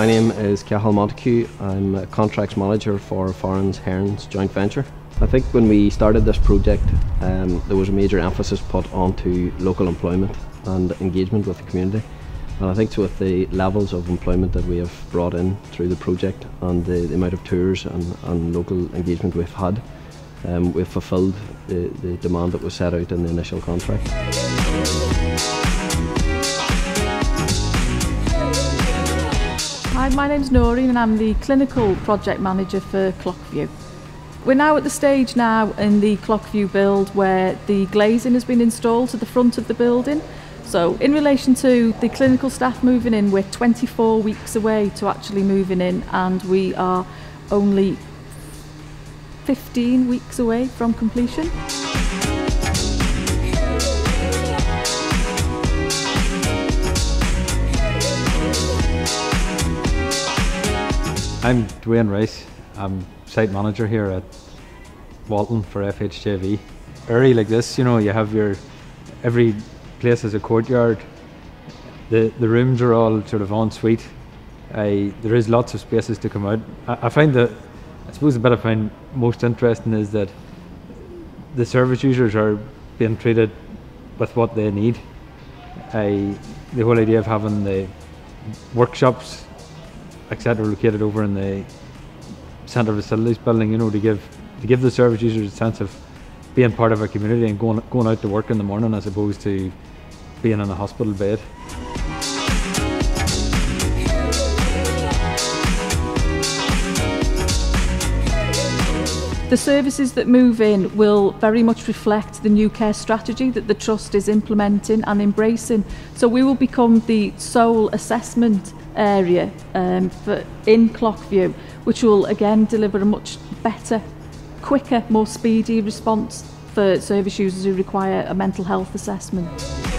My name is Cathal Montague. I'm a contracts manager for Farran's Herons joint venture. I think when we started this project there was a major emphasis put onto local employment and engagement with the community, and I think with the levels of employment that we have brought in through the project and the amount of tours and local engagement we've had, we've fulfilled the demand that was set out in the initial contract. Hi, my name's Noreen and I'm the clinical project manager for Clockview. We're now at the stage now in the Clockview build where the glazing has been installed to the front of the building. So in relation to the clinical staff moving in, we're 24 weeks away to actually moving in, and we are only 15 weeks away from completion. I'm Dwayne Rice. I'm site manager here at Walton for FHJV. Area like this, you know, you have every place has a courtyard. The rooms are all sort of en suite. There is lots of spaces to come out. I find that, I suppose the bit I find most interesting is that the service users are being treated with what they need. The whole idea of having the workshops, etc., located over in the centre facilities building, you know, to give the service users a sense of being part of a community and going out to work in the morning as opposed to being in a hospital bed. The services that move in will very much reflect the new care strategy that the Trust is implementing and embracing. So we will become the sole assessment area in Clockview, which will again deliver a much better, quicker, more speedy response for service users who require a mental health assessment.